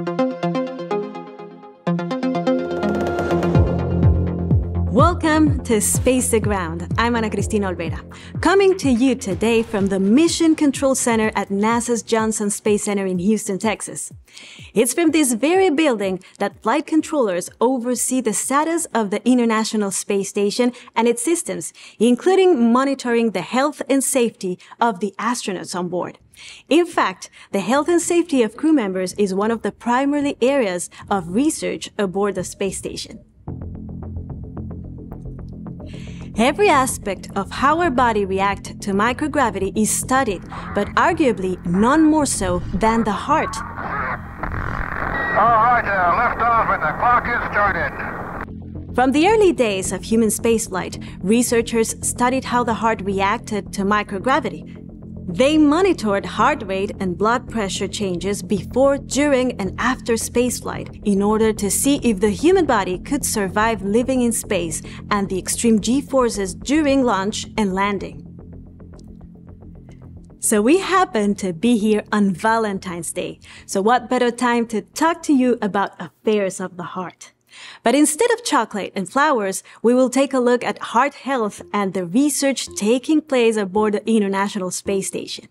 Welcome to Space to Ground. I'm Ana Cristina Olvera, coming to you today from the Mission Control Center at NASA's Johnson Space Center in Houston, Texas. It's from this very building that flight controllers oversee the status of the International Space Station and its systems, including monitoring the health and safety of the astronauts on board. In fact, the health and safety of crew members is one of the primary areas of research aboard the space station. Every aspect of how our body reacts to microgravity is studied, but arguably none more so than the heart. All right, lift off and the clock is started. From the early days of human spaceflight, researchers studied how the heart reacted to microgravity. They monitored heart rate and blood pressure changes before, during, and after spaceflight in order to see if the human body could survive living in space and the extreme G-forces during launch and landing. So we happen to be here on Valentine's Day. So what better time to talk to you about affairs of the heart? But instead of chocolate and flowers, we will take a look at heart health and the research taking place aboard the International Space Station.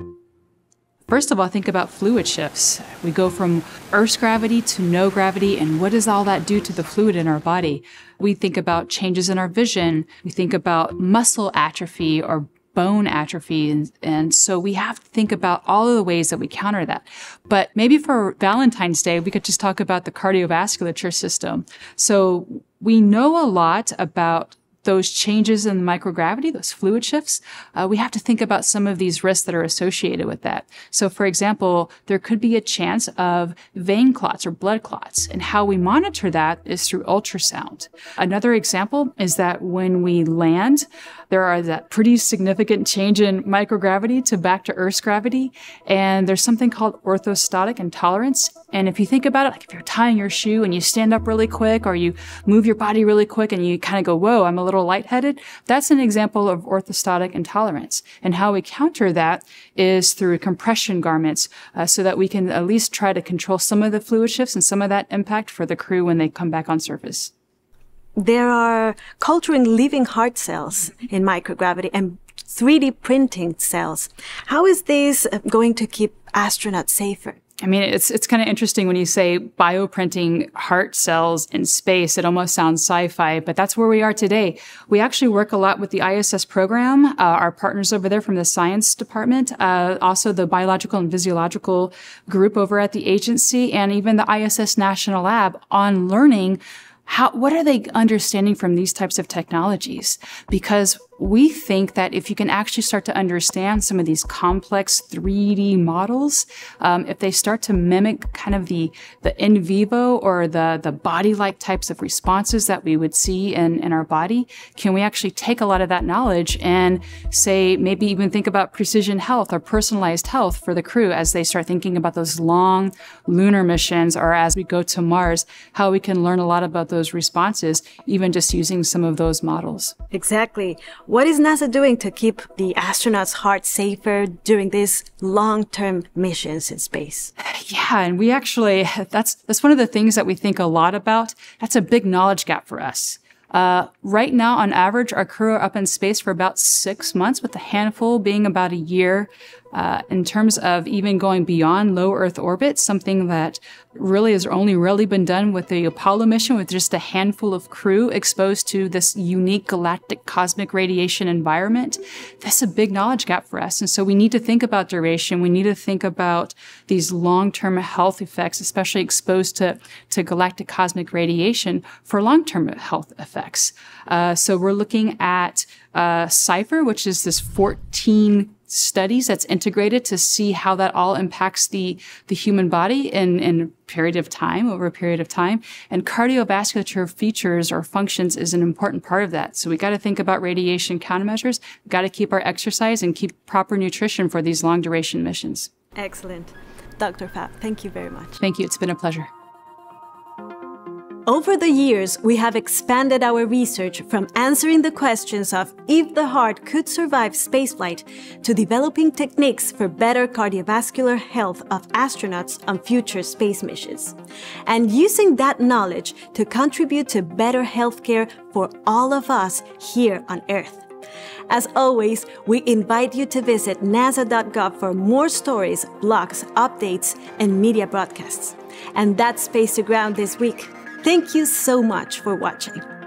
First of all, think about fluid shifts. We go from Earth's gravity to no gravity, and what does all that do to the fluid in our body? We think about changes in our vision. We think about muscle atrophy or bone atrophy. And so we have to think about all of the ways that we counter that. But maybe for Valentine's Day, we could just talk about the cardiovascular system. So we know a lot about those changes in microgravity, those fluid shifts. We have to think about some of these risks that are associated with that. So for example, there could be a chance of vein clots or blood clots, and how we monitor that is through ultrasound. Another example is that when we land, there are that pretty significant change in microgravity to back to Earth's gravity, and there's something called orthostatic intolerance. And if you think about it, like if you're tying your shoe and you stand up really quick or you move your body really quick and you kind of go, whoa, I'm a little lightheaded, that's an example of orthostatic intolerance. And how we counter that is through compression garments, so that we can at least try to control some of the fluid shifts and some of that impact for the crew when they come back on surface. There are culturing living heart cells in microgravity and 3D printing cells. How is this going to keep astronauts safer? I mean, it's kind of interesting when you say bioprinting heart cells in space. It almost sounds sci-fi, but that's where we are today. We actually work a lot with the ISS program, our partners over there from the science department, also the biological and physiological group over at the agency, and even the ISS National Lab on learning what are they understanding from these types of technologies? Because we think that if you can actually start to understand some of these complex 3D models, if they start to mimic kind of the in vivo or the body-like types of responses that we would see in our body, can we actually take a lot of that knowledge and say, maybe even think about precision health or personalized health for the crew as they start thinking about those long lunar missions, or as we go to Mars, how we can learn a lot about those responses, even just using some of those models. Exactly. What is NASA doing to keep the astronauts' hearts safer during these long-term missions in space? Yeah, and we actually, that's one of the things that we think a lot about. That's a big knowledge gap for us. Right now, on average, our crew are up in space for about 6 months, with a handful being about a year. In terms of even going beyond low Earth orbit, something that really has only really been done with the Apollo mission, with just a handful of crew exposed to this unique galactic cosmic radiation environment. That's a big knowledge gap for us. And so we need to think about duration. We need to think about these long-term health effects, especially exposed to galactic cosmic radiation for long-term health effects. So we're looking at CIPHER, which is this 14 studies that's integrated to see how that all impacts the human body in a period of time, over a period of time. And cardiovascular features or functions is an important part of that. So we got to think about radiation countermeasures. We got to keep our exercise and keep proper nutrition for these long duration missions. Excellent. Dr. Pfaff, thank you very much. Thank you. It's been a pleasure. Over the years, we have expanded our research from answering the questions of if the heart could survive spaceflight to developing techniques for better cardiovascular health of astronauts on future space missions, and using that knowledge to contribute to better healthcare for all of us here on Earth. As always, we invite you to visit nasa.gov for more stories, blogs, updates, and media broadcasts. And that's Space to Ground this week. Thank you so much for watching.